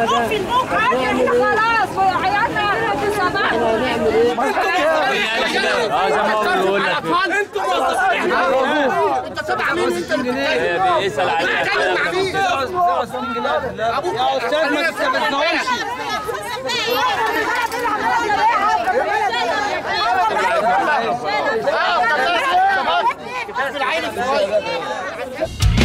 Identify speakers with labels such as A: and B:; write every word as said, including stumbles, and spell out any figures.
A: في الموقع خلاص حياتنا سبعة.
B: هنعمل ايه؟
C: اه زي ما هو بيقول لك
B: انتوا موظفين انت تبع مين انت اللي
C: بيسأل عليك
B: بتتكلم مع مين؟ ابوك يا استاذ ما تستفزناهمش. اه في العين الصغير.